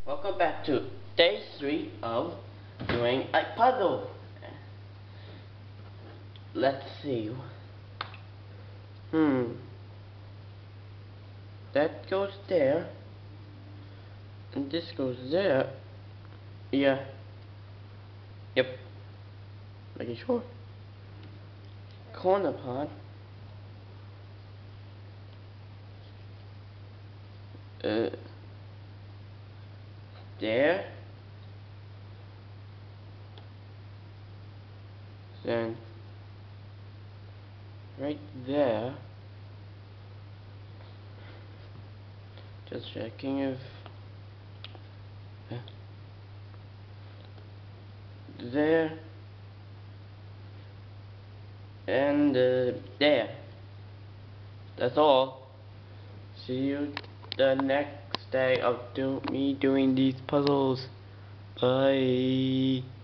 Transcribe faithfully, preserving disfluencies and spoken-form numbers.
Welcome back to day three of doing a puzzle. Let's see. Hmm. That goes there. And this goes there. Yeah. Yep. Making sure. Corner part. Uh. There. Then. Right there. Just checking if. There. And uh, there. That's all. See you the next day of do me doing these puzzles. Bye.